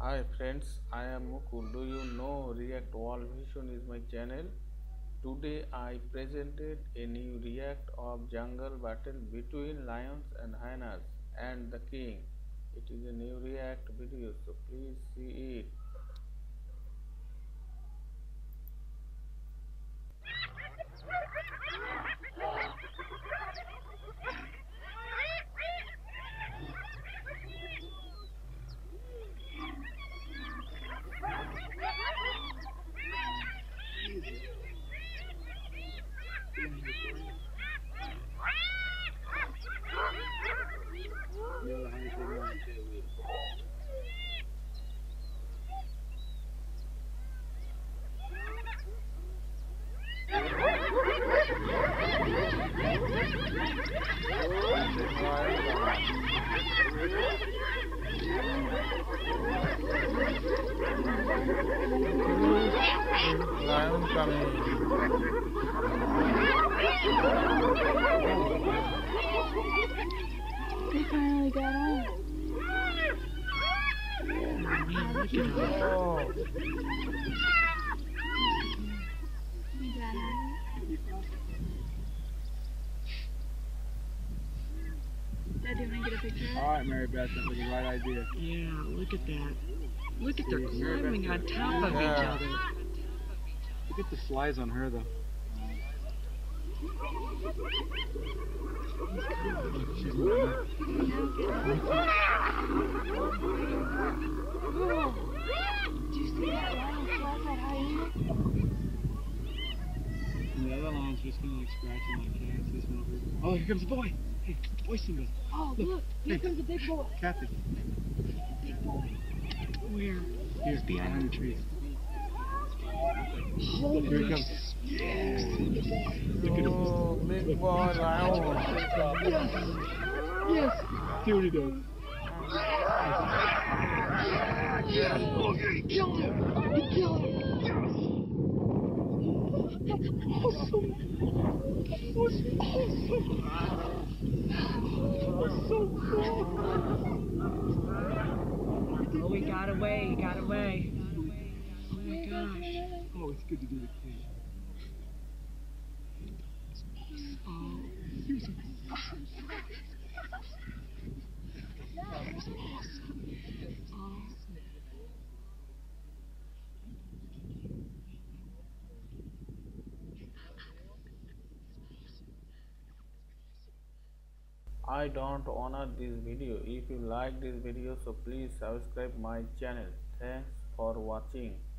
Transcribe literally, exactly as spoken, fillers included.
Hi friends, I am Mukul. Do you know React World Vision is my channel? Today I presented a new React of jungle battle between lions and hyenas and the king. It is a new React video, so please see it. Lion coming. They finally got on. Oh, You got on. Dad, do you want to get a picture of it? Alright, Mary Beth, that was the right idea. Yeah, look at that. Look at their See, Mary climbing Beth, on top of each Yeah. other. Look at the slides on her, though. She's moving. Whoa! Did you see that lion slap that hyena? And the other line's just kind of like scratching like cats. This one over here. Oh, here comes the boy. Hey, boy Simba. Oh, look! Here comes the big boy. Kathy. Big boy. Where? Here, behind the tree. Holy Here he comes. Yes. Look at him. oh big boy lion. Yes. Yes. See what he does. Yes. Oh, yeah, he killed him. He killed him. Awesome. That was awesome. That was so cool. Oh, he got away. He got away. Oh my gosh. Oh, it's good to do it. Oh, He was awesome. That was awesome. oh. I don't honor this video. If you like this video, so please subscribe my channel. Thanks for watching.